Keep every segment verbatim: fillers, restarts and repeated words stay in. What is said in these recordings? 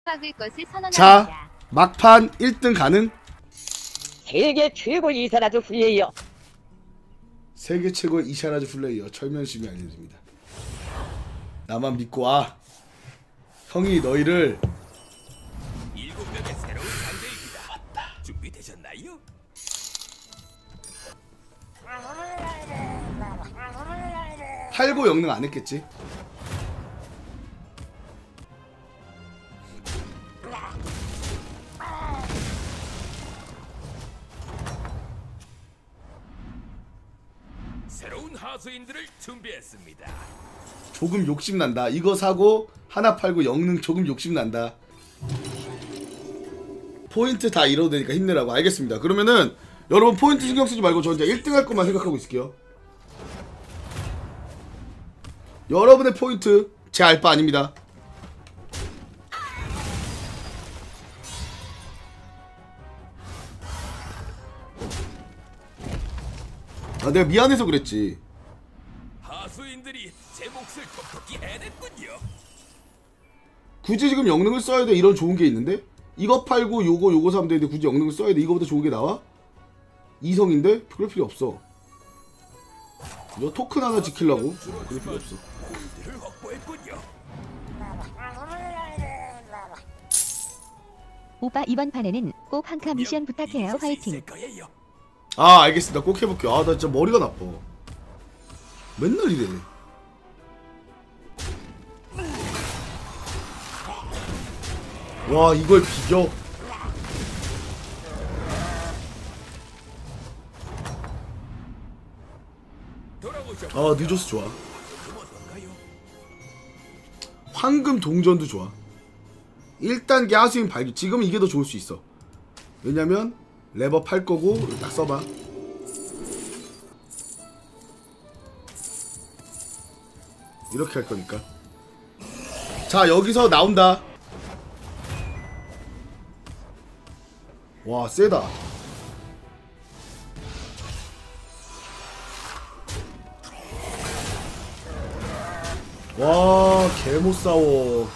막을 것을 선언합니다. 자, 막판 일 등 가능? 세계 최고 이사라즈 플레이어. 세계 최고 이샤라즈 플레이어 철면심이 알려집니다. 나만 믿고 와. 형이 너희를 일곱 명의 새로운 상대입니다. 맞다. 준비되셨나요? 팔고 영능 안 했겠지? 새로운 하수인들을 준비했습니다. 조금 욕심난다. 이거 사고 하나 팔고 영능 조금 욕심난다. 포인트 다 잃어도 되니까 힘내라고. 알겠습니다. 그러면은 여러분 포인트 신경 쓰지 말고 저 이제 일 등 할 것만 생각하고 있을게요. 여러분의 포인트 제 알 바 아닙니다. 아, 내가 미안해서 그랬지. 하수인들이 제 몫을 톡톡히 해냈군요. 굳이 지금 영능을 써야 돼. 이런 좋은 게 있는데 이거 팔고 요거 요거 사면 되는데 굳이 영능을 써야 돼. 이거보다 좋은 게 나와? 이성인데? 그럴 필요 없어. 너 토큰 하나 지키려고? 그럴 필요 없어. 골드를 확보했군요. 오빠 이번 판에는 꼭 한 카 미션 부탁해요. 화이팅. 아, 알겠습니다. 꼭 해볼게요. 아, 나 진짜 머리가 나빠. 맨날 이래. 와, 이걸 비겨? 아, 늦어서 좋아. 황금 동전도 좋아. 일 단계 하수인 발기. 지금 이게 더 좋을 수 있어. 왜냐면 레버 팔 거고 딱 써봐. 이렇게 할 거니까. 자, 여기서 나온다. 와, 세다. 와, 개 못 싸워.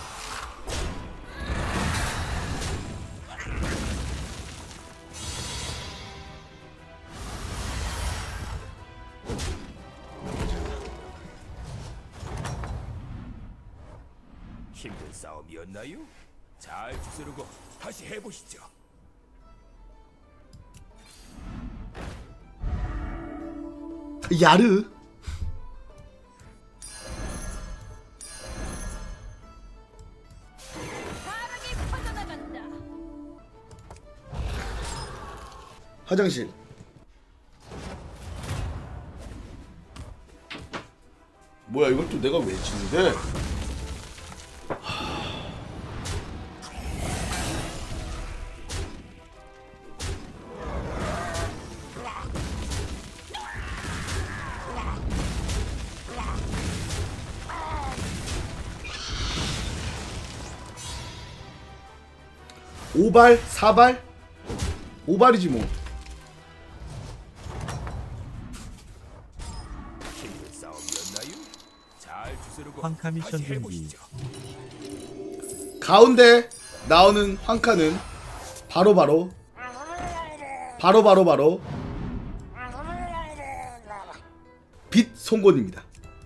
힘든 싸움이었나요? 잘 추스르고 다시 해보시죠. 야르. 화장실. 뭐야, 이걸 또 내가 왜 지는데? 오발? 사발? 오발이지 뭐. 힘든 싸움이었나요? 잘 추스르고 황카 미션 다시 준비. 해보시죠. 가운데 나오는 황카는 바로바로 바로바로 바로 빛 송곳입니다.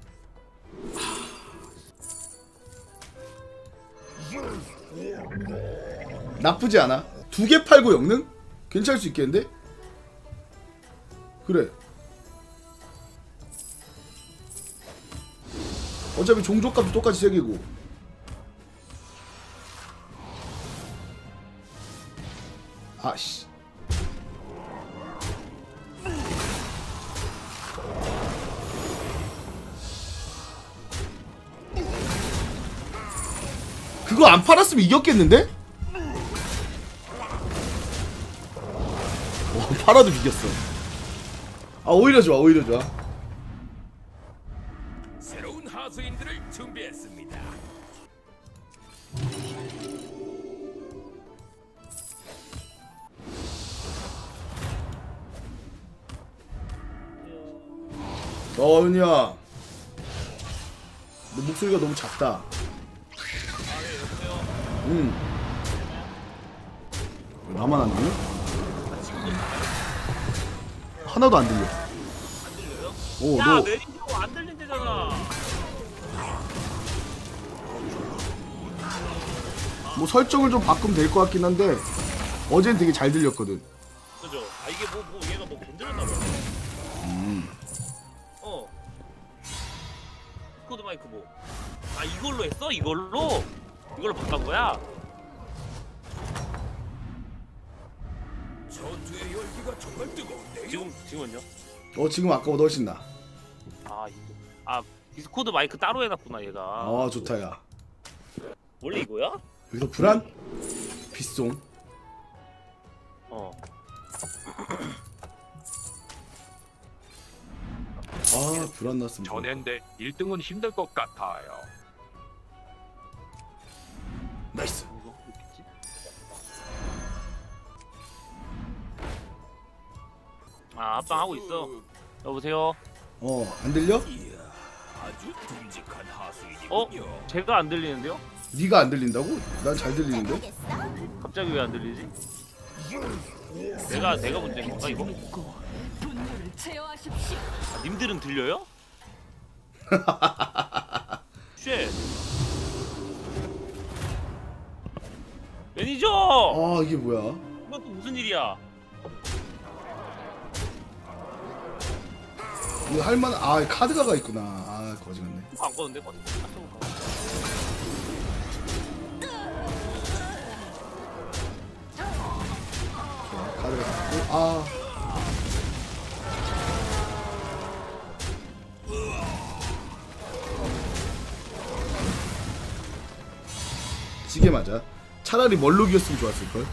나쁘지 않아. 두 개 팔고 영능? 괜찮을 수 있겠는데? 그래. 어차피 종족값도 똑같이 세 개고. 아씨. 그거 안 팔았으면 이겼겠는데? 어, 팔아도 이겼어. 아, 오히려 좋아, 오히려 좋아. 새로운 하수인들을 준비했습니다. 어, 은희야. 너 목소리가 너무 작다. 응. 나만 안 들려? 하나도 안 들려. 안 들려요? 어, 야 너 내리고 안 들린대잖아. 뭐 설정을 좀 바꾸면 될 것 같긴 한데 어제는 되게 잘 들렸거든. 그죠? 아 이게 뭐, 뭐 얘가 뭐 건드렸나 봐. 음. 어. 코드 마이크 뭐. 아 이걸로 했어? 이걸로? 이걸로 바꾼 거야? 전투의 열기가 정말 뜨거운데요. 지금 지금은요? 어 지금 아까보다 훨씬 나. 아 이거. 아 디스코드 마이크 따로 해놨구나 얘가. 아 좋다 야. 원래 이거야? 여기서 불안? 빗송. 어. 아 불안 났습니다. 전엔데 일 등은 힘들 것 같아요. 나이스. 이거 있겠지? 아 아빠 하고 있어. 여보세요. 어 안 들려? 이야, 아주 듬직한 어? 하수인이군요. 제가 안 들리는데요? 네가 안 들린다고? 난 잘 들리는데. 갑자기 왜 안 들리지? 내가 내가 문제인 건가 이거? 아, 님들은 들려요? 쉣. 매니저! 아 이게 뭐야? 이건 또 무슨 일이야? 이거 할만 아 카드가가 있구나. 아 거지 같네. 안 꺼는데 꺼. 카드가 있고 아. 시계 맞아. 차라리 멀룩이었으면 좋았을걸.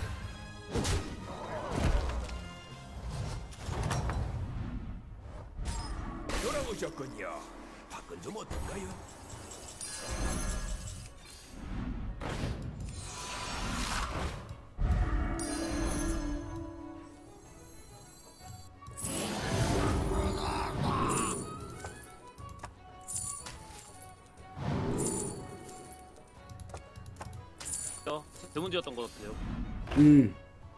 돌아오셨군요. 밖은 좀 어떤가요? 저 대문제였던 것 같아요. 음.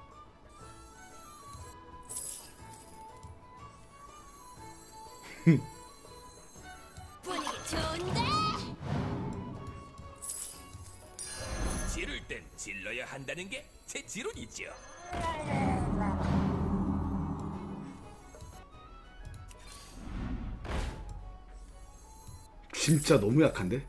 분위기 좋은데? 지를 땐 질러야 한다는 게 제 지론이죠. 진짜 너무 약한데?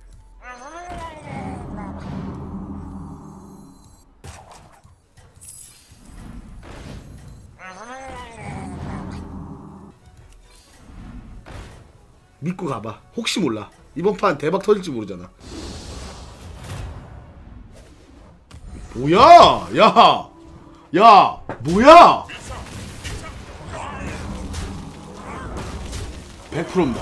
믿고 가봐. 혹시 몰라. 이번 판 대박 터질지 모르잖아. 뭐야? 야! 야! 뭐야? 백 퍼센트입니다.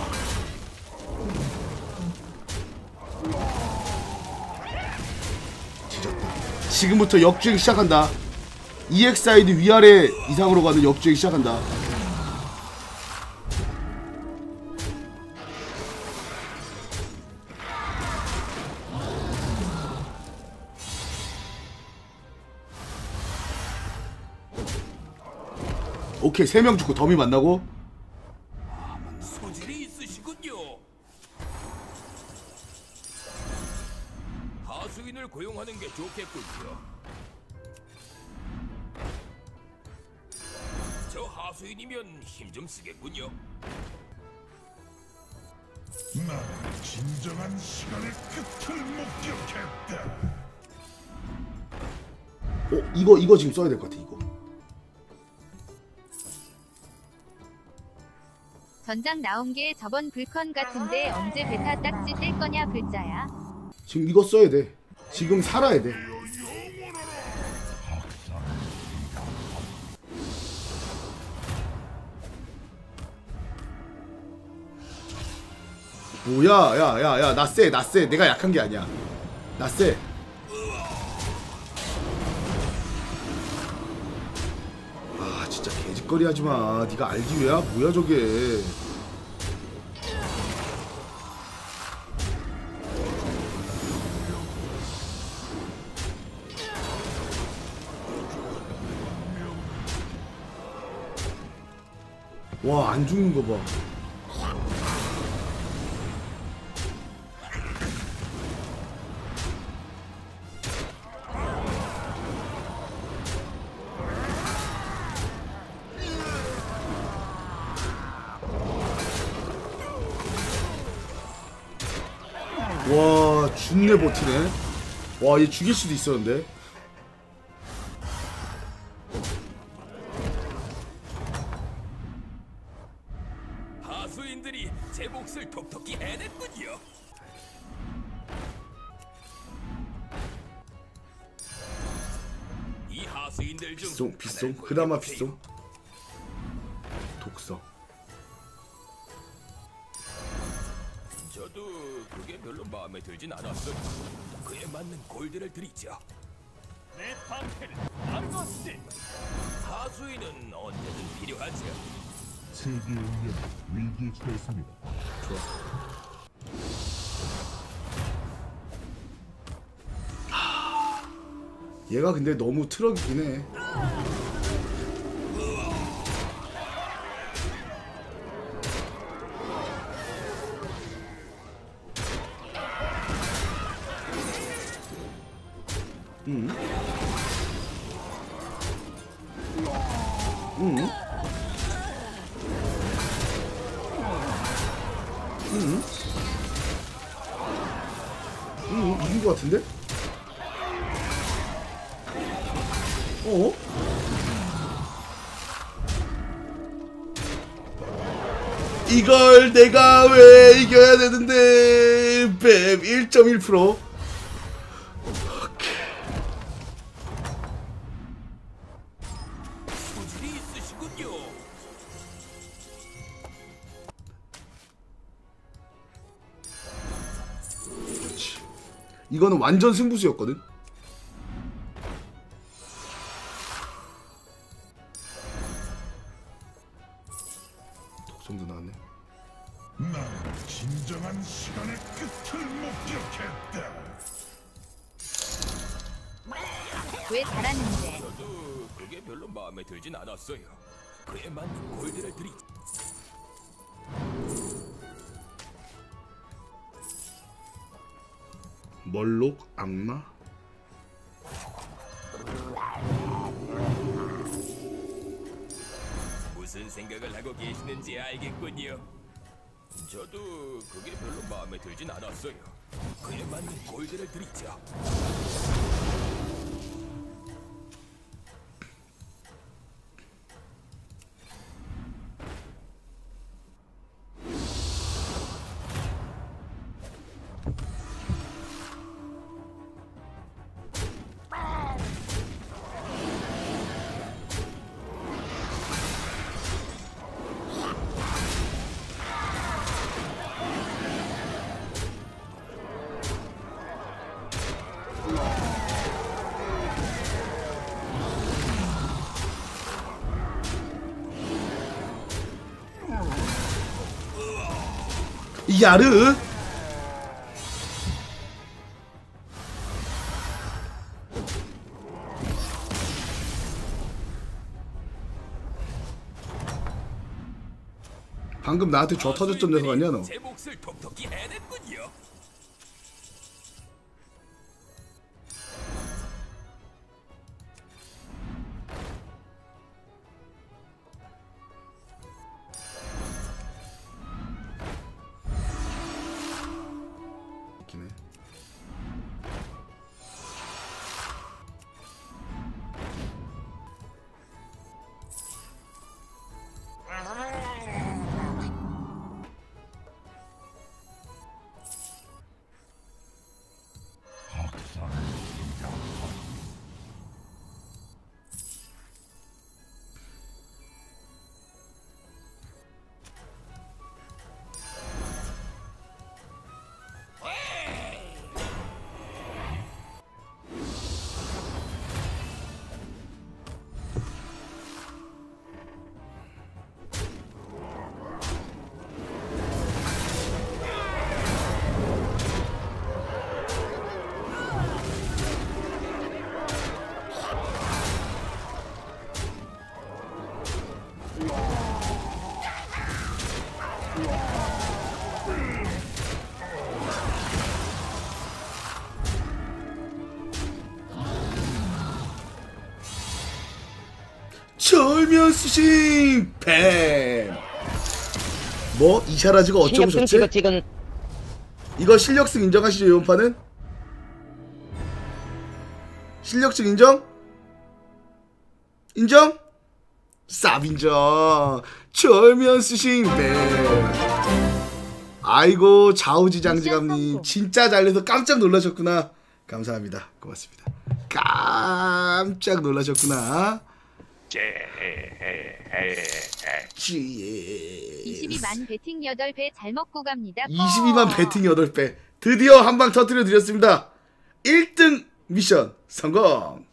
지졌다. 지금부터 역주행 시작한다. 이엑스아이디 위아래 이상으로 가는 역주행 시작한다. 오케이, 세 명 죽고 더미 만나고. 소질이 있으시군요. 하수인을 고용하는 게 좋겠군요. 저 하수인이면 힘 좀 쓰겠군요. 나는 진정한 시간의 끝을 목격했다. 어, 이거 이거 지금 써야 될 것 같아. 이거. 전장 나온 게 저번 불컨 같은데 언제 베타 딱지 뗄 거냐 글자야. 지금 이거 써야 돼. 지금 살아야 돼. 뭐야, 야, 야, 야, 나 쎄, 나 쎄. 내가 약한 게 아니야. 나 쎄. 아, 진짜 개짓거리 하지 마. 네가 알기 왜야? 뭐야 저게? 와, 안 죽는 거 봐. 와, 준내 버티네. 와, 얘 죽일 수도 있었는데. 하수인들이 제 몫을 톡톡히 해냈군요. 이 하수인들 중 빗송, 빗송. 하나를 그나마 골라보세요. 빗송. 독성. 저도 그게 별로 마음에 들진 않았어요. 그에 맞는 골드를 드리죠. 내 방패를 안것이 하수인은 언제든 필요하죠. 세계의 운명이 위기에 처했습니다. 얘가 근데 너무 트럭이긴 해. 음. 음. 음. 음, 이긴 것 같은데? 어? 이걸 내가 왜 이겨야 되는데? 뱀 일 점 일 퍼센트. 소질이 있으시군요. 그렇지. 이거는 완전 승부수였거든. 독성도 나왔네. 난 진정한 시간의 끝을 목격했다. 왜 잘하는데? 저도 그게 별로 마음에 들진 않았어요. 그에 맞는 골드를 드리죠. 멀록 악마? 무슨 생각을 하고 계시는지 알겠군요. 저도 그게 별로 마음에 들진 않았어요. 그에 맞는 골드를 드리죠. 야르? 방금 나한테 저 터졌던 녀석 아니야 너? 제 몫을 톡톡히 해냈군요. 기네. 철면 스싱 뱀. 뭐 이샤라즈가 어쩌고 신협승 저쩌지? 찍은 이거 실력승 인정하시죠? 이번 판은? 실력승 인정? 인정? 쌉 인정. 철면 스싱 뱀. 아이고 좌우지장지감님 진짜 잘해서 깜짝 놀라셨구나. 감사합니다. 고맙습니다. 깜짝 놀라셨구나. 이십이만 배팅 여덟 배 잘 먹고 갑니다. 이십이만 배팅 여덟 배 드디어 한 방 터뜨려 드렸습니다. 일 등 미션 성공.